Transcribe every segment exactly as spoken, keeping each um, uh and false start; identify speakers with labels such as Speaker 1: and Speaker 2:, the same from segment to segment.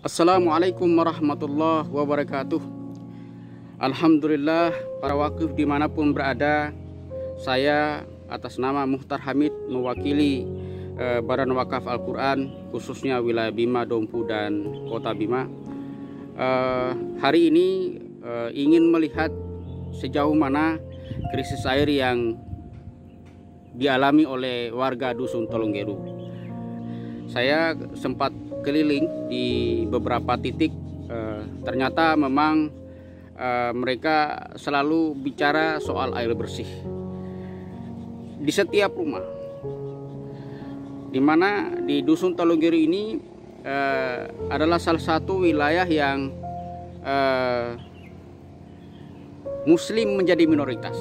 Speaker 1: Assalamualaikum warahmatullahi wabarakatuh. Alhamdulillah, para wakif dimanapun berada, saya atas nama Muhtar Hamid mewakili eh, Badan Wakaf Al-Quran khususnya wilayah Bima, Dompu dan Kota Bima. eh, Hari ini eh, ingin melihat sejauh mana krisis air yang dialami oleh warga Dusun Tolonggeru. Saya sempat keliling di beberapa titik, eh, ternyata memang eh, mereka selalu bicara soal air bersih di setiap rumah, dimana di Dusun Tolonggeru ini eh, adalah salah satu wilayah yang eh, Muslim menjadi minoritas.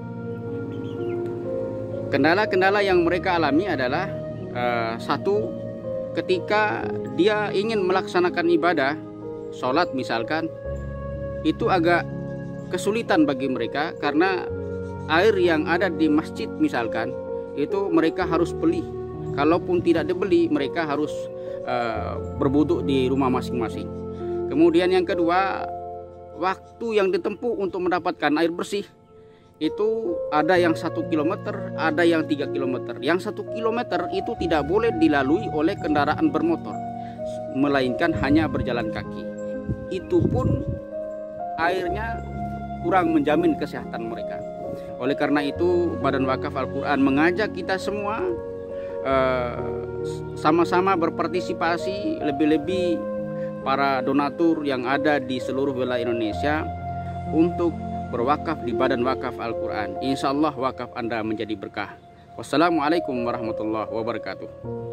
Speaker 1: Kendala-kendala yang mereka alami adalah eh, satu, ketika dia ingin melaksanakan ibadah, sholat misalkan, itu agak kesulitan bagi mereka karena air yang ada di masjid misalkan, itu mereka harus beli. Kalaupun tidak dibeli, mereka harus uh, berwudu di rumah masing-masing. Kemudian yang kedua, waktu yang ditempuh untuk mendapatkan air bersih itu ada yang satu kilometer, ada yang tiga kilometer. Yang satu kilometer itu tidak boleh dilalui oleh kendaraan bermotor, melainkan hanya berjalan kaki. Itu pun airnya kurang menjamin kesehatan mereka. Oleh karena itu, Badan Wakaf Al-Quran mengajak kita semua sama-sama uh, berpartisipasi, lebih-lebih para donatur yang ada di seluruh wilayah Indonesia untuk berwakaf di Badan Wakaf Al-Quran. Insya Allah wakaf Anda menjadi berkah. Wassalamualaikum warahmatullahi wabarakatuh.